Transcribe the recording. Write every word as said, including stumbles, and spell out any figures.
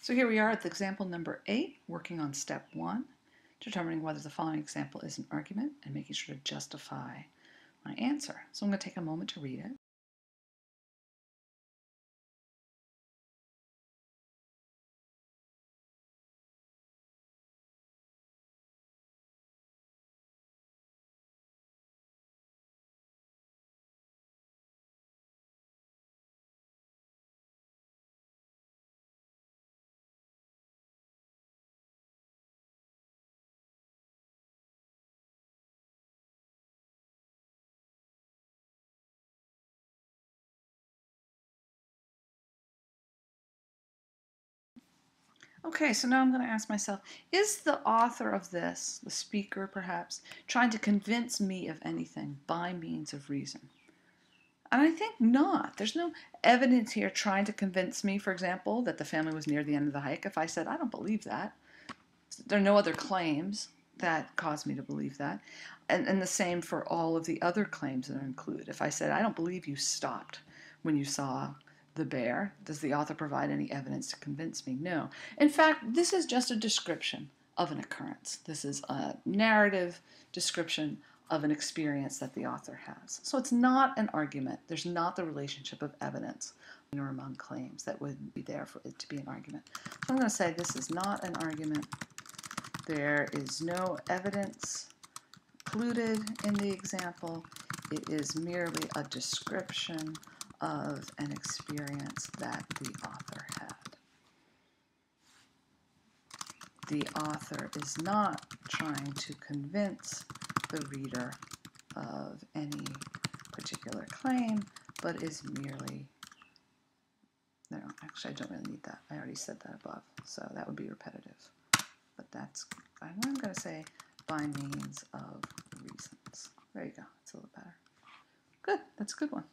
So here we are at the example number eight, working on step one, determining whether the following example is an argument and making sure to justify my answer. So I'm going to take a moment to read it. Okay, so now I'm going to ask myself, is the author of this, the speaker perhaps, trying to convince me of anything by means of reason? And I think not. There's no evidence here trying to convince me, for example, that the family was near the end of the hike. If I said, I don't believe that, there are no other claims that cause me to believe that. And, and the same for all of the other claims that are included. If I said, I don't believe you stopped when you saw the bear, does the author provide any evidence to convince me? No. In fact, this is just a description of an occurrence. This is a narrative description of an experience that the author has. So it's not an argument. There's not the relationship of evidence or among claims that would be there for it to be an argument. So I'm going to say this is not an argument. There is no evidence included in the example. It is merely a description of an experience that the author had. The author is not trying to convince the reader of any particular claim, but is merely, no, actually I don't really need that. I already said that above, so that would be repetitive. But that's, I'm going to say by means of reasons. There you go, it's a little better. Good, that's a good one.